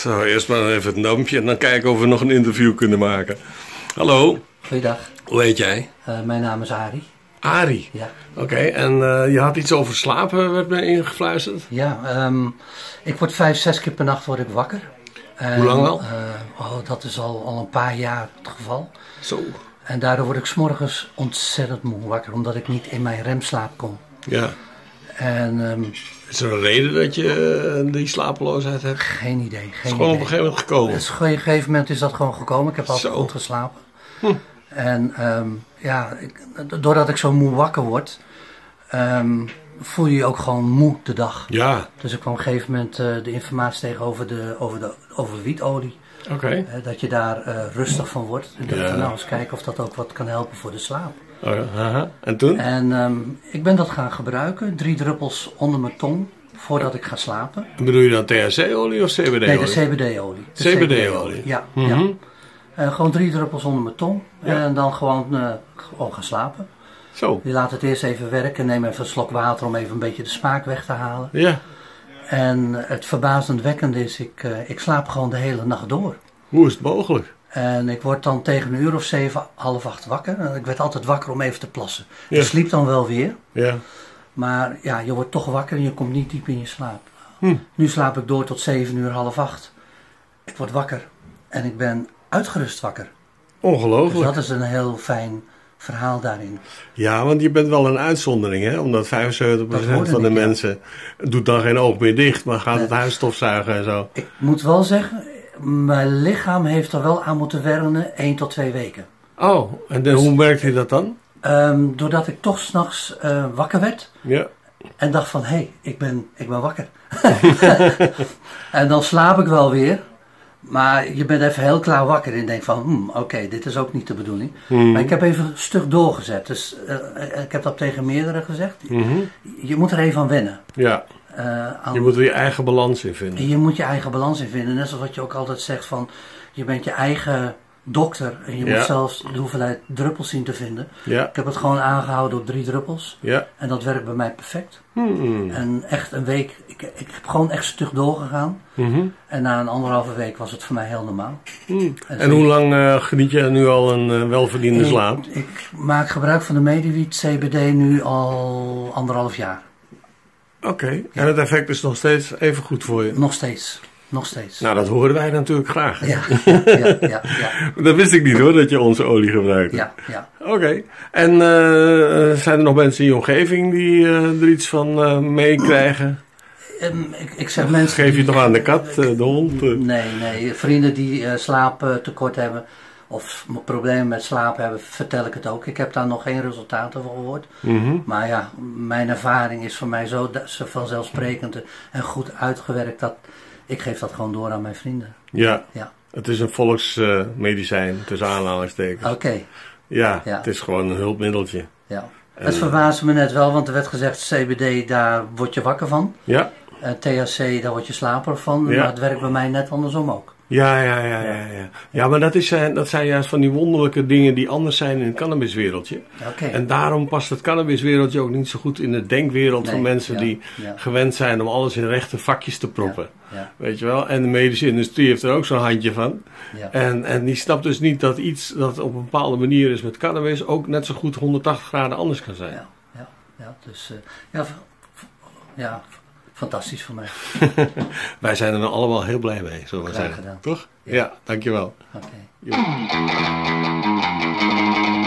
Zo, eerst maar even het dampje en dan kijken of we nog een interview kunnen maken. Hallo. Goeiedag. Hoe heet jij? Mijn naam is Arie. Arie? Ja. Oké, en je had iets over slapen, werd me ingefluisterd? Ja, ik word 5-6 keer per nacht word ik wakker. Hoe lang wel? Dat is al een paar jaar het geval. Zo. En daardoor word ik 's morgens ontzettend moe wakker, omdat ik niet in mijn remslaap kom. Ja. En, is er een reden dat je die slapeloosheid hebt? Geen idee. Het is gewoon op een gegeven moment gekomen? Op een gegeven moment is dat gewoon gekomen. Ik heb altijd goed geslapen. En doordat ik zo moe wakker word, voel je je ook gewoon moe de dag. Ja. Dus ik kwam op een gegeven moment de informatie tegen over wietolie. Oké. Dat je daar rustig van wordt. En dacht nou eens kijken of dat ook wat kan helpen voor de slaap. Oh ja. En toen? En ik ben dat gaan gebruiken. 3 druppels onder mijn tong voordat ik ga slapen. En bedoel je dan THC-olie of CBD-olie? Nee, de CBD-olie. CBD-olie? Ja. Gewoon 3 druppels onder mijn tong. Ja. En dan gewoon gaan slapen. Zo. Je laat het eerst even werken. Neem even een slok water om even een beetje de smaak weg te halen. Ja. En het verbazendwekkende is, ik slaap gewoon de hele nacht door. Hoe is het mogelijk? En ik word dan tegen een uur of 7, half 8 wakker. En ik werd altijd wakker om even te plassen. Ja. Ik sliep dan wel weer. Ja. Maar ja, je wordt toch wakker en je komt niet diep in je slaap. Nu slaap ik door tot 7 uur, half 8. Ik word wakker en ik ben uitgerust wakker. Ongelooflijk. Dus dat is een heel fijn verhaal daarin. Ja, want je bent wel een uitzondering, hè? Omdat 75% van de mensen doet dan geen oog meer dicht, maar gaat het huis stofzuigen en zo. Ik moet wel zeggen, mijn lichaam heeft er wel aan moeten wennen 1 tot 2 weken. Oh, en hoe merkte je dat dan? Doordat ik toch 's nachts wakker werd. Ja. En dacht van, hé, ik ben wakker. En dan slaap ik wel weer. Maar je bent even heel klaar wakker en je denkt van, oké, dit is ook niet de bedoeling. Maar ik heb even een stuk doorgezet. Dus ik heb dat tegen meerdere gezegd. Je moet er even aan wennen. Ja. Je moet er je eigen balans in vinden. Je moet je eigen balans in vinden. Net zoals wat je ook altijd zegt van, je bent je eigen dokter. En je moet zelfs de hoeveelheid druppels zien te vinden. Ja. Ik heb het gewoon aangehouden op 3 druppels. Ja. En dat werkt bij mij perfect. En echt een week, ik heb gewoon echt stug doorgegaan. En na een 1,5 week was het voor mij heel normaal. En hoe lang geniet je nu al een welverdiende slaap? Ik maak gebruik van de Mediwiet CBD nu al 1,5 jaar. Oké. Ja. En het effect is nog steeds even goed voor je? Nog steeds. Nog steeds. Nou, dat horen wij natuurlijk graag. Ja. Dat wist ik niet hoor, dat je onze olie gebruikt. Ja. Oké. En zijn er nog mensen in je omgeving die er iets van meekrijgen? Ik zeg mensen... Geef je toch aan de kat, de hond? Nee. Vrienden die slaaptekort hebben of problemen met slaap hebben, vertel ik het ook. Ik heb daar nog geen resultaten van gehoord. Maar ja, mijn ervaring is voor mij zo vanzelfsprekend en goed uitgewerkt dat ik geef dat gewoon door aan mijn vrienden. Ja. Het is een volksmedicijn, tussen aanhalingstekens. Oké. Ja, het is gewoon een hulpmiddeltje. Ja. Het verbaasde me net wel, want er werd gezegd CBD, daar word je wakker van. Ja. THC, daar word je slaper van. Maar het werkt bij mij net andersom ook. Ja, maar dat zijn juist van die wonderlijke dingen die anders zijn in het cannabiswereldje. Okay. En daarom past het cannabiswereldje ook niet zo goed in de denkwereld van mensen die gewend zijn om alles in rechte vakjes te proppen. Weet je wel? En de medische industrie heeft er ook zo'n handje van. En die snapt dus niet dat iets dat op een bepaalde manier is met cannabis ook net zo goed 180 graden anders kan zijn. Fantastisch voor mij. Wij zijn er allemaal heel blij mee, zullen we zeggen. Gedaan. Toch? Ja, dankjewel. Oké.